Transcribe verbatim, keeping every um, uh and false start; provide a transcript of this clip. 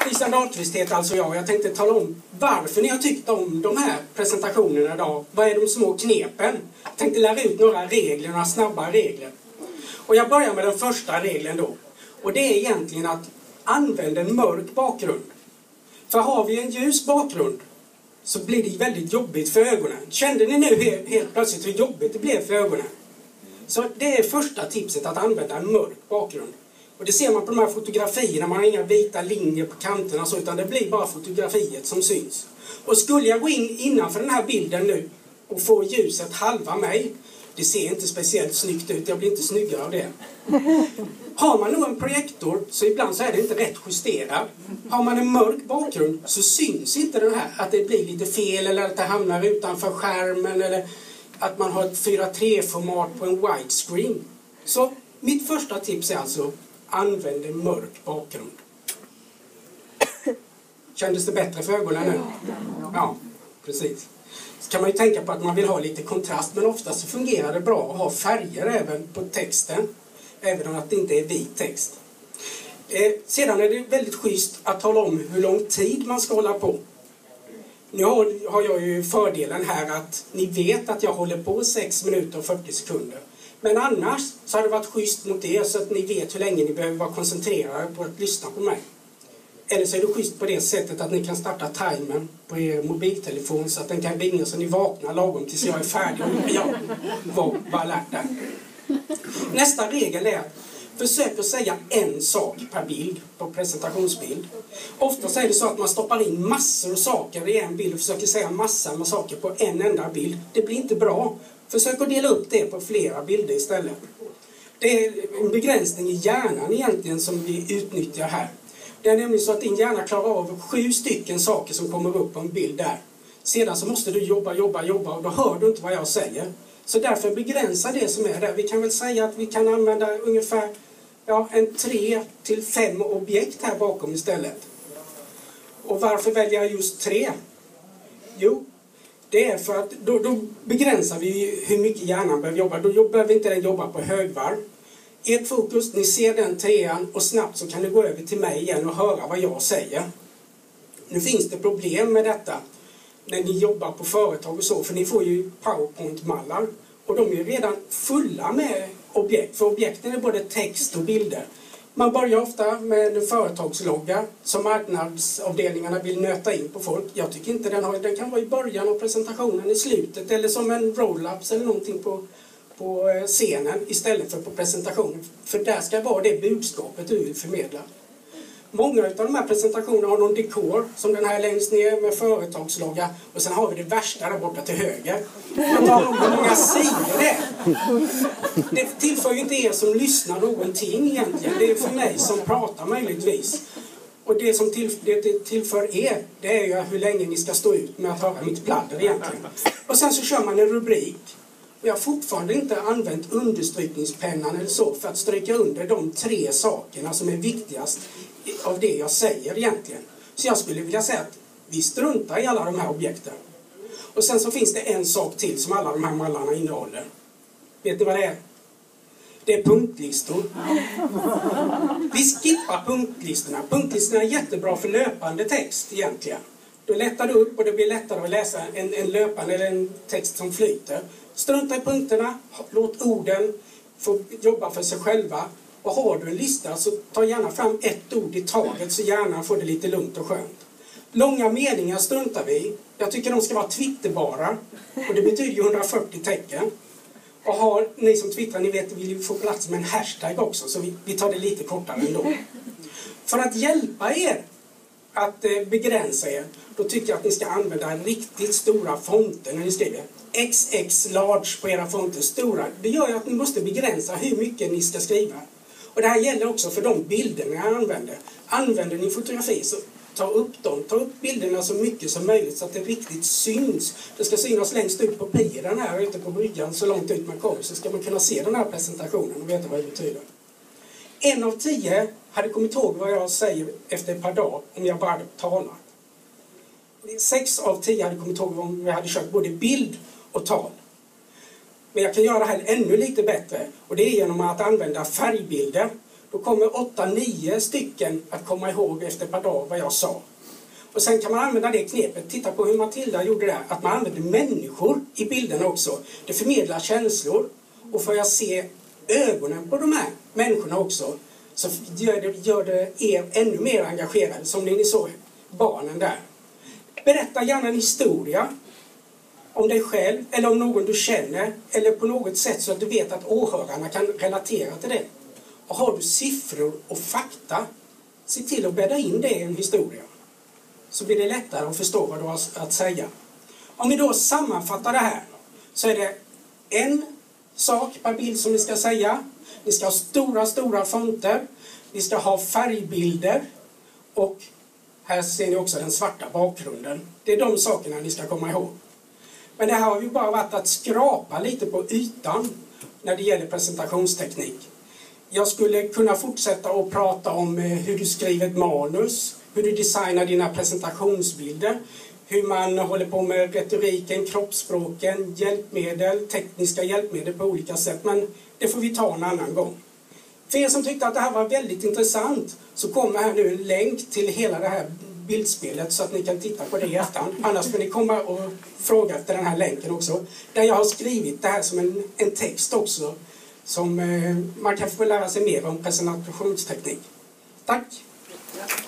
Christian Dahlqvist heter alltså jag. Jag tänkte tala om varför ni har tyckt om de här presentationerna idag. Vad är de små knepen? Jag tänkte lära ut några regler, några snabba regler. Och jag börjar med den första regeln då. Och det är egentligen att använda en mörk bakgrund. För har vi en ljus bakgrund så blir det väldigt jobbigt för ögonen. Kände ni nu helt, helt plötsligt hur jobbigt det blev för ögonen? Så det är första tipset, att använda en mörk bakgrund. Och det ser man på de här fotografierna, man har inga vita linjer på kanterna så, utan det blir bara fotografiet som syns. Och skulle jag gå in innanför den här bilden nu och få ljuset halva mig, det ser inte speciellt snyggt ut, jag blir inte snyggare av det. Har man nog en projektor så ibland så är det inte rätt justerad. Har man en mörk bakgrund så syns inte den här, att det blir lite fel eller att det hamnar utanför skärmen eller att man har ett fyra tre-format på en widescreen. Så mitt första tips är alltså: använd en mörk bakgrund. Kändes det bättre för ögonen nu? Ja, precis. Så kan man ju tänka på att man vill ha lite kontrast, men ofta så fungerar det bra att ha färger även på texten, även om att det inte är vit text. Eh, sedan är det väldigt schysst att tala om hur lång tid man ska hålla på. Nu har, har jag ju fördelen här att ni vet att jag håller på sex minuter och fyrtio sekunder. Men annars så har det varit schysst mot er så att ni vet hur länge ni behöver vara koncentrerade på att lyssna på mig. Eller så är det schysst på det sättet att ni kan starta timern på er mobiltelefon så att den kan ringa så ni vaknar lagom tills jag är färdig och jag var bara lärt där. Nästa regel är att försök att säga en sak per bild på presentationsbild. Ofta är det så att man stoppar in massor av saker i en bild och försöker säga massor med saker på en enda bild. Det blir inte bra. Försök att dela upp det på flera bilder istället. Det är en begränsning i hjärnan egentligen som vi utnyttjar här. Det är nämligen så att din hjärna klarar av sju stycken saker som kommer upp på en bild där. Sedan så måste du jobba, jobba, jobba och då hör du inte vad jag säger. Så därför begränsa det som är där. Vi kan väl säga att vi kan använda ungefär ja, en tre till fem objekt här bakom istället. Och varför väljer jag just tre? Jo, det är för att då, då begränsar vi hur mycket hjärnan behöver jobba. Då behöver inte den jobba på högvarv. Ert fokus, ni ser den trean och snabbt så kan du gå över till mig igen och höra vad jag säger. Nu finns det problem med detta när ni jobbar på företag och så, för ni får ju PowerPoint-mallar och de är ju redan fulla med objekt, för objekten är både text och bilder. Man börjar ofta med en företagslogga som marknadsavdelningarna vill nöta in på folk. Jag tycker inte den har, den kan vara i början av presentationen, i slutet eller som en roll-ups eller någonting på, på scenen istället för på presentationen. För där ska vara det budskapet du vill förmedla. Många av de här presentationerna har någon dekor som den här längst ner med företagslogga och sen har vi det värsta där borta till höger. Jag tar om hur många sidor det är. Det tillför ju inte er som lyssnar någonting egentligen. Det är för mig som pratar möjligtvis. Och det som till, det tillför er, det är ju hur länge ni ska stå ut med att höra mitt pladder egentligen. Och sen så kör man en rubrik. Och jag har fortfarande inte använt understrykningspennan eller så för att stryka under de tre sakerna som är viktigast av det jag säger egentligen. Så jag skulle vilja säga att vi struntar i alla de här objekten. Och sen så finns det en sak till som alla de här mallarna innehåller. Vet ni vad det är? Det är punktlistor. Vi skippar punktlistorna. Punktlistorna är jättebra för löpande text egentligen. Då lättar du upp och det blir lättare att läsa en, en löpande eller en text som flyter. Strunta i punkterna, låt orden få jobba för sig själva. Och har du en lista så ta gärna fram ett ord i taget så gärna får det lite lugnt och skönt. Långa meningar struntar vi i. Jag tycker de ska vara twitterbara. Och det betyder ju hundrafyrtio tecken. Och har ni som twittrar, ni vet, vill ju få plats med en hashtag också. Så vi, vi tar det lite kortare ändå. För att hjälpa er att eh, begränsa er, då tycker jag att ni ska använda riktigt stora fonter när ni skriver. X X large på era fonter, stora. Det gör ju att ni måste begränsa hur mycket ni ska skriva. Och det här gäller också för de bilderna jag använder. Använder ni fotografi så ta upp dem. Ta upp bilderna så mycket som möjligt så att det riktigt syns. Det ska synas längst ut på piren här ute på bryggan så långt ut man kommer så ska man kunna se den här presentationen och veta vad det betyder. En av tio hade kommit ihåg vad jag säger efter ett par dagar om jag bara hade talat. Sex av tio hade kommit ihåg om jag hade kört både bild och tal. Men jag kan göra det här ännu lite bättre. Och det är genom att använda färgbilder. då kommer åtta, nio stycken att komma ihåg efter ett par dagar vad jag sa. Och sen kan man använda det knepet. Titta på hur Matilda gjorde det. Att man använder människor i bilden också. Det förmedlar känslor. Och får jag se ögonen på de här människorna också, så gör det, gör det er ännu mer engagerade. Som ni såg barnen där. Berätta gärna en historia om dig själv eller om någon du känner. Eller på något sätt så att du vet att åhörarna kan relatera till det. Och har du siffror och fakta, se till att bädda in det i en historia. Så blir det lättare att förstå vad du har att säga. Om vi då sammanfattar det här, så är det en sak per bild som ni ska säga. Ni ska ha stora, stora fonter. Ni ska ha färgbilder. Och här ser ni också den svarta bakgrunden. Det är de sakerna ni ska komma ihåg. Men det här har ju bara varit att skrapa lite på ytan när det gäller presentationsteknik. Jag skulle kunna fortsätta att prata om hur du skriver ett manus, hur du designar dina presentationsbilder, hur man håller på med retoriken, kroppsspråken, hjälpmedel, tekniska hjälpmedel på olika sätt. Men det får vi ta en annan gång. För er som tyckte att det här var väldigt intressant, så kommer här nu en länk till hela det här bildspelet så att ni kan titta på det i efterhand. Annars får ni komma och fråga efter den här länken också. Där jag har skrivit det här som en, en text också. Som eh, man kan få lära sig mer om presentationsteknik. Tack!